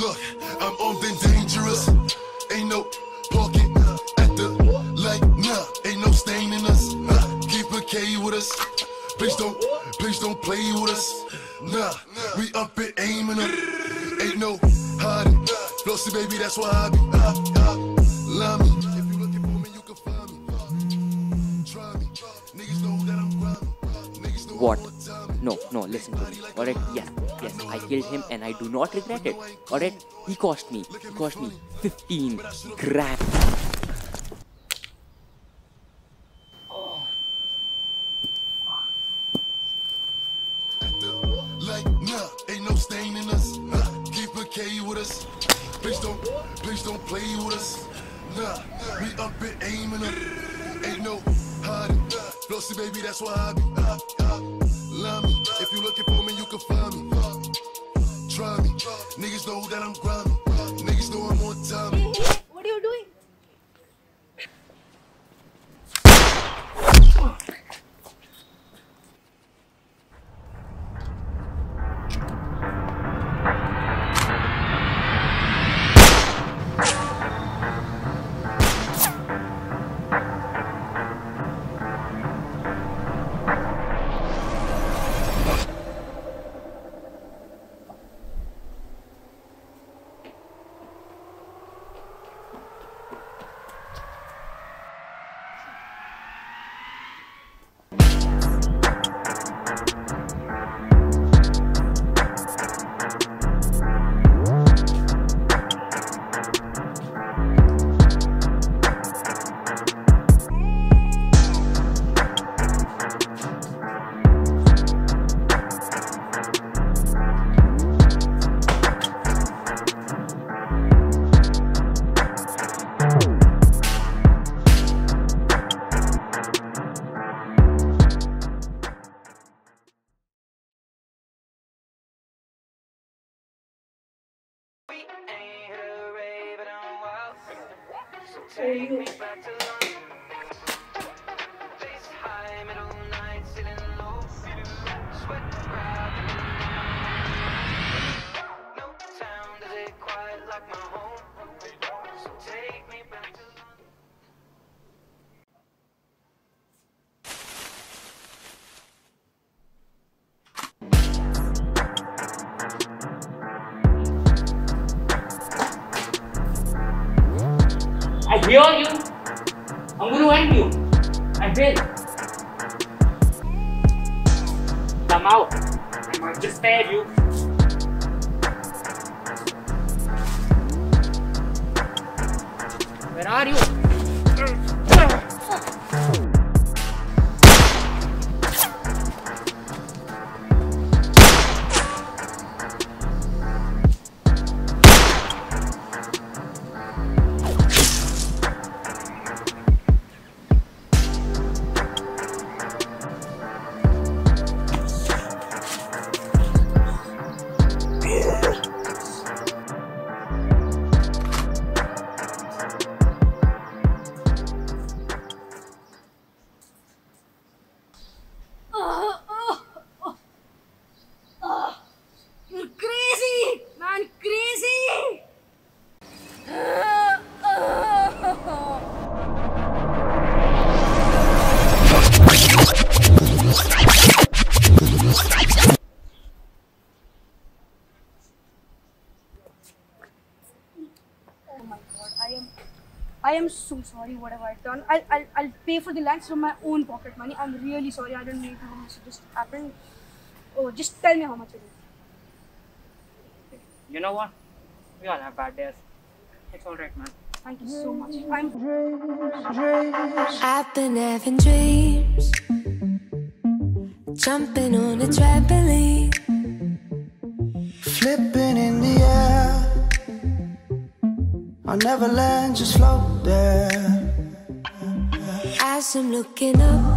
Look, I'm armed and dangerous. Ain't no parking at the light, nah. Ain't no stain in us. Keep a K with us. Please don't play with us. Nah, we up and aiming up. Ain't no hiding. Flossy baby, that's why I be. Love me. If you looking for me, you can find me. Try me. Niggas know that I'm grinding. Niggas know What? No, listen to me. Alright, yes, I killed him and I do not regret it. Alright, he cost me 15 grand. Like, nah, ain't no stain in us. Keep a K with us. Please don't play with us. Nah, we up and aiming up. Ain't no hiding. Flossy baby, that's why I be. Love me. If you looking for me, you can find me. Try me. Niggas know that I'm grinding. Niggas know I'm on time. What are you doing? Take me back to London. Face high, middle night, sitting low. Sweat driving. No town does it quite like my home. So take me back to London. I hear you. I'm going to end you. I will. Come out. I might just spare you. Where are you? You're crazy, man, crazy. Oh my God, I am so sorry. What have I done? I'll pay for the lunch from my own pocket money. I'm really sorry. I don't know how much just happened. Oh, just tell me how much it is. You know what? We all have bad days. It's alright, man. Thank you so much. I've been having dreams, jumping on a trampoline, flipping in the air. I'll never land, just float there. as I'm looking up,